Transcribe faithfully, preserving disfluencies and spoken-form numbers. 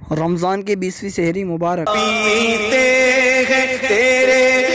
रमज़ान की बीसवीं सहरी मुबारक। पीते हैं तेरे